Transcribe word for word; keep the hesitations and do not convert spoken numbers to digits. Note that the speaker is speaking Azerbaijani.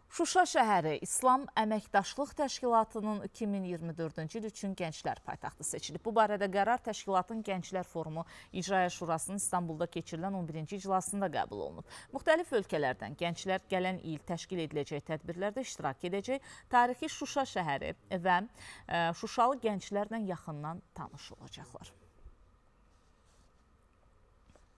Şuşa şəhəri İslam Əməkdaşlıq Təşkilatının iki min iyirmi dördüncü il üçün Gənclər paytaxtı seçilib. Bu barədə qərar təşkilatın Gənclər Forumu İcraya Şurasının İstanbulda keçirilən on birinci iclasında qəbul olunub. Müxtəlif ölkələrdən gənclər gələn il təşkil ediləcək tədbirlərdə iştirak edəcək, tarixi Şuşa şəhəri və Şuşalı gənclərlə yaxından tanış olacaqlar.